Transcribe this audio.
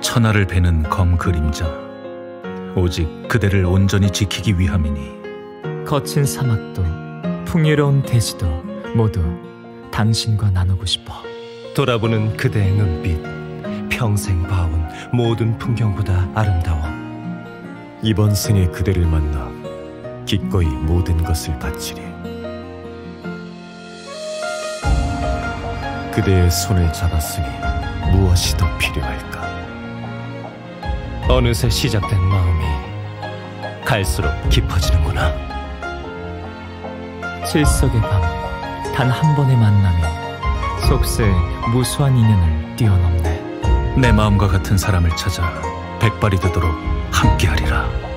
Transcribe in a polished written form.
천하를 베는 검 그림자, 오직 그대를 온전히 지키기 위함이니. 거친 사막도 풍요로운 대지도 모두 당신과 나누고 싶어. 돌아보는 그대의 눈빛, 평생 봐온 모든 풍경보다 아름다워. 이번 생에 그대를 만나 기꺼이 모든 것을 바치리. 그대의 손을 잡았으니 무엇이 더 필요할까? 어느새 시작된 마음이 갈수록 깊어지는구나. 실석의 밤, 단 한 번의 만남이 속세의 무수한 인연을 뛰어넘네. 내 마음과 같은 사람을 찾아 백발이 되도록 함께하리라.